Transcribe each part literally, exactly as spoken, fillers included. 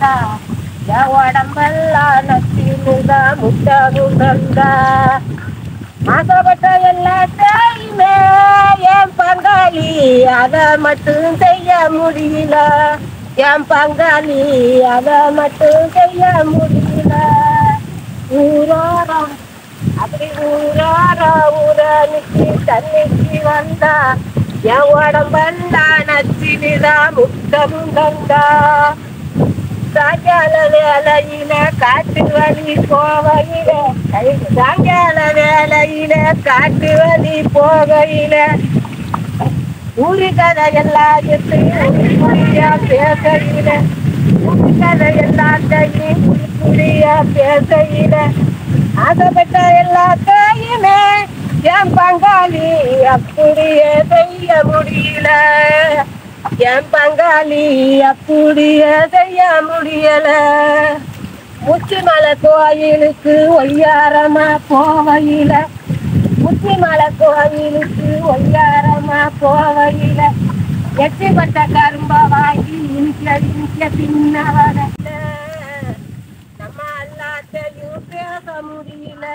வந்தா என் உடம்பெல்லாம் நச்சினுதான் முட்டமும் தந்தா ஆசைப்பட்ட எல்லாத்தையுமே என் பங்காளி அதை மட்டும் செய்ய முடியல என் பங்காளி அதை மட்டும் செய்ய முடியல ஊரோரம் அப்படி ஊரோர ஊரனுக்கு தண்ணிக்கு வந்தா என் உடம்பெல்லாம் நச்சினுதான் முட்டமும் தந்தா சாயங்கால வேலையில காட்டு வழி போகையில சாயங்கால வேலையில காட்டு வழி போகையில ஊரு கதை எல்லாத்தையும் புரியா பேசையில ஊரு கதை எல்லாத்தையும் புரியா பேசையில ஆசைப்பட்ட எல்லாத்தையுமே என் பங்காளி அப்படியே செய்ய முடியல என் பங்காளி அப்படியே செய்ய முடியல முச்சிமலை கோயிலுக்கு ஒய்யாரமா போவையில முச்சிமலை கோயிலுக்கு ஒய்யாரமா போவையில எட்டுப்பட்ட கரும்ப வாங்கி இனிக்க இனிக்க பின்ன வரல நம்ம எல்லாத்தையும் பேச முடியல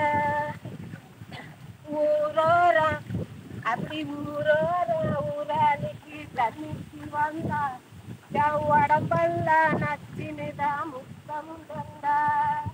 ஊரோரா அப்படி ஊரோரா ஊராளிக்கு தண்ணிக்கு வந்தா என் உடம்பெல்லாம் நச்சினுதான் முத்தமும் தந்தா